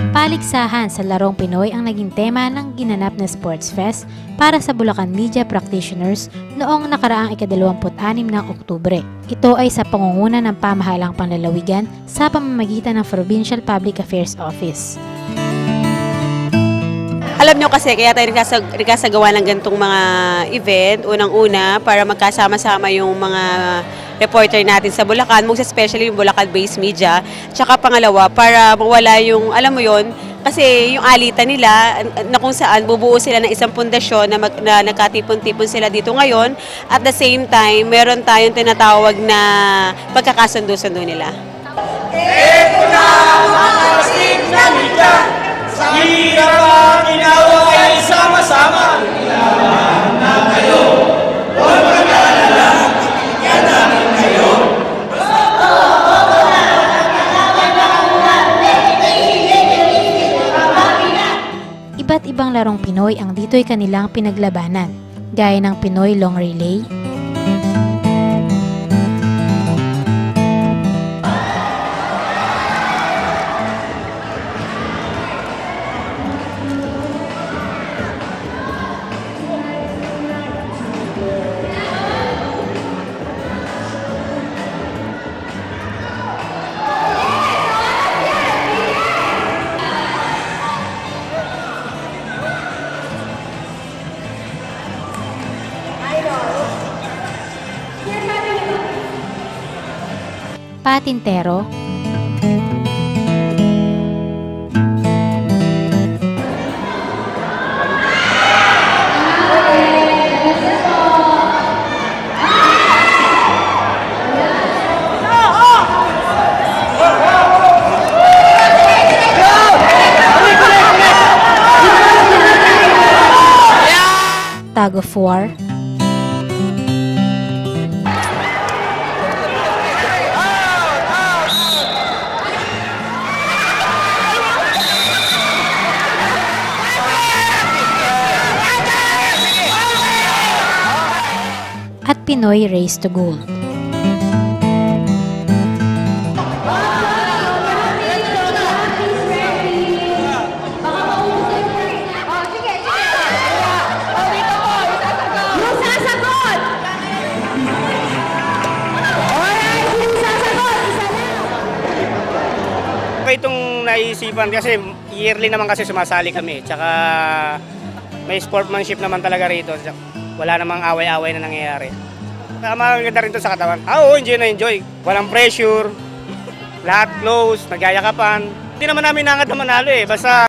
Paligsahan sa Larong Pinoy ang naging tema ng ginanap na Sports Fest para sa Bulacan Media Practitioners noong nakaraang ika-26 ng Oktubre. Ito ay sa pangunguna ng pamahalang panlalawigan sa pamamagitan ng Provincial Public Affairs Office. Alam nyo kasi, kaya tayo nagkasagawa ng ganitong mga event, unang-una, para magkasama-sama yung mga reporter natin sa Bulacan, most especially yung Bulacan-based media. Tsaka pangalawa, para mawala yung, alam mo yon, kasi yung alitan nila, na kung saan bubuo sila ng isang pundasyon na nagkatipon-tipon sila dito ngayon. At the same time, meron tayong tinatawag na pagkakasundo-sundo nila. Ito na mga kasip na media! Sa hirap ang ginawa ay sama-sama. Kailangan na kayo. Huwag mag-alala. Yan namin kayo. Iba't ibang larong Pinoy ang dito'y kanilang pinaglabanan, gaya ng Pinoy Long Relay, patintero, tug of war, at Pinoy Race to Gold. Itong naisipan kasi yearly naman kasi sumasali kami, tsaka may sportsmanship naman talaga rito, wala namang away-away na nangyayari. Maganda rin to sa katawan. Oo, enjoy na enjoy. Walang pressure, lahat close, nagyayakapan. Hindi naman namin nangad na manalo basta